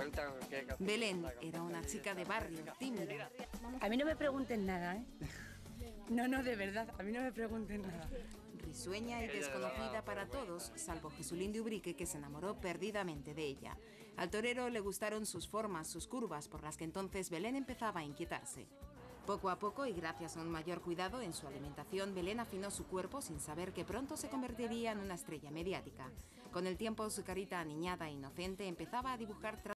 Belén era una chica de barrio, tímida. A mí no me pregunten nada, ¿eh? No, de verdad, a mí no me pregunten nada. Risueña y desconocida para todos, salvo Jesulín de Ubrique, que se enamoró perdidamente de ella. Al torero le gustaron sus formas, sus curvas, por las que entonces Belén empezaba a inquietarse. Poco a poco y gracias a un mayor cuidado en su alimentación, Belén afinó su cuerpo sin saber que pronto se convertiría en una estrella mediática. Con el tiempo, su carita aniñada e inocente empezaba a dibujar